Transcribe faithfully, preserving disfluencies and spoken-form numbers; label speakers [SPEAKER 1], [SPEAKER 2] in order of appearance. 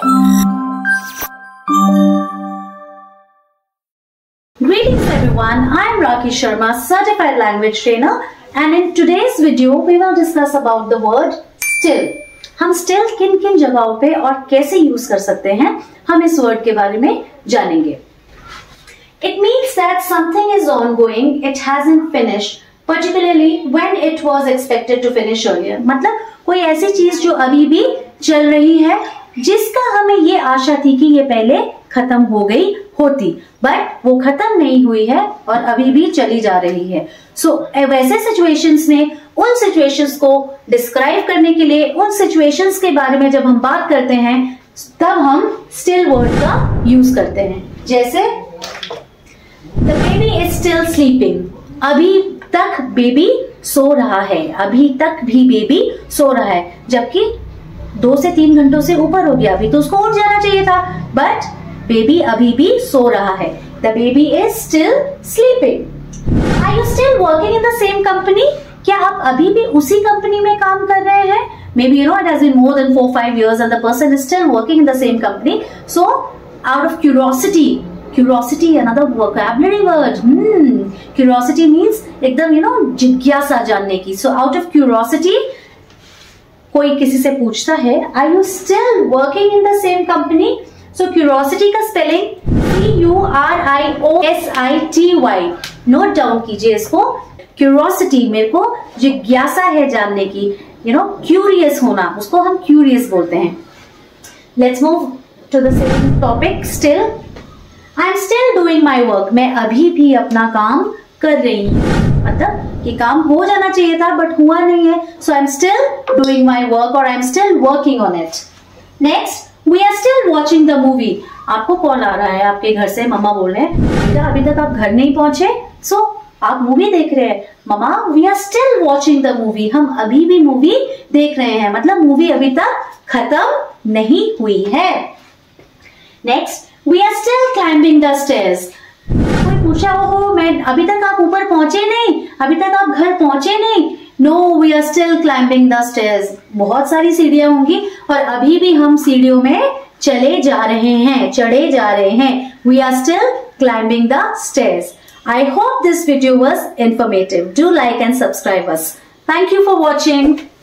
[SPEAKER 1] Greetings everyone, I am Rakesh Sharma, Certified Language Trainer, and in today's video we will discuss about the word still. हम still किन किन जगहों पे और कैसे यूज कर सकते हैं, हम इस वर्ड के बारे में जानेंगे. It means that something is ongoing, it hasn't finished, particularly when it was expected to finish earlier. मतलब कोई ऐसी चीज जो अभी भी चल रही है, जिसका हमें ये आशा थी कि ये पहले खत्म हो गई होती, बट वो खत्म नहीं हुई है और अभी भी चली जा रही है. सो so, वैसे सिचुएशंस में उन सिचुएशंस को डिस्क्राइब करने के लिए, उन सिचुएशंस के बारे में जब हम बात करते हैं, तब हम स्टिल वर्ड का यूज करते हैं. जैसे the baby is still sleeping. अभी तक बेबी सो रहा है, अभी तक भी बेबी सो रहा है, जबकि दो से तीन घंटों से ऊपर हो गया, अभी तो उसको उठ जाना चाहिए था, बट बेबी अभी भी सो रहा है. The baby is still sleeping. Are you still working in the same company? क्या आप अभी भी उसी कंपनी में काम कर रहे हैं? Maybe you know it has been more than four five years and the person is still working in the same company. So out of curiosity, curiosity another vocabulary word. Curiosity means एकदम you know जिज्ञासा जानने की. सो out of curiosity कोई किसी से पूछता है, are you still working in the same company? So curiosity का spelling C U R I O S I T Y. Note down कीजिए इसको. क्यूरियोसिटी मेरे को जिज्ञासा है जानने की, यू नो क्यूरियस होना, उसको हम क्यूरियस बोलते हैं. Let's move to the same topic. Still, I am still doing my work. मैं अभी भी अपना काम कर रही हूँ, मतलब कि काम हो जाना चाहिए था बट हुआ नहीं है. So I am still doing my work और I am still working on it. Next, we are still watching the movie. आपको कॉल आ रहा है आपके घर से, मम्मा बोल रहे हैं बेटा अभी तक आप घर नहीं पहुंचे, सो so, आप मूवी देख रहे हैं. मम्मा we are still watching the movie. हम अभी भी मूवी देख रहे हैं, मतलब मूवी अभी तक खत्म नहीं हुई है. Next, we are still climbing the stairs. कोई पूछा हो, मैं अभी तक आप ऊपर पहुंचे नहीं, अभी तक आप घर पहुंचे नहीं. No, we are still climbing the stairs. बहुत सारी सीढ़ियां होंगी और अभी भी हम सीढ़ियों में चले जा रहे हैं, चढ़े जा रहे हैं. We are still climbing the stairs. I hope this video was informative. Do like and subscribe us. Thank you for watching.